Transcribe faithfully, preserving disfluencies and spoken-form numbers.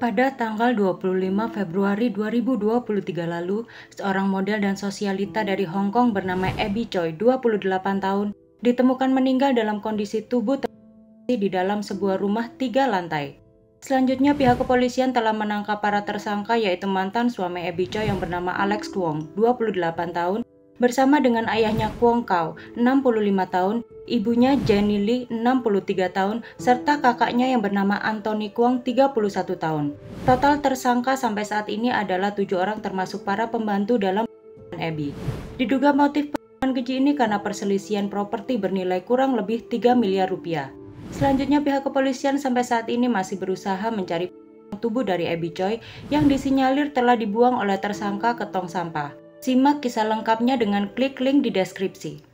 Pada tanggal dua puluh lima Februari dua ribu dua puluh tiga lalu, seorang model dan sosialita dari Hong Kong bernama Abby Choi, dua puluh delapan tahun, ditemukan meninggal dalam kondisi tubuh terkunci di dalam sebuah rumah tiga lantai. Selanjutnya, pihak kepolisian telah menangkap para tersangka, yaitu mantan suami Abby Choi yang bernama Alex Kwong, dua puluh delapan tahun, bersama dengan ayahnya Kwong Kau, enam puluh lima tahun, ibunya Jenny Lee, enam puluh tiga tahun, serta kakaknya yang bernama Anthony Kwong, tiga puluh satu tahun. Total tersangka sampai saat ini adalah tujuh orang termasuk para pembantu dalam pembunuhan Abby. Diduga motif pembunuhan keji ini karena perselisihan properti bernilai kurang lebih tiga miliar rupiah. Selanjutnya, pihak kepolisian sampai saat ini masih berusaha mencari tubuh dari Abby Choi yang disinyalir telah dibuang oleh tersangka ke tong sampah. Simak kisah lengkapnya dengan klik link di deskripsi.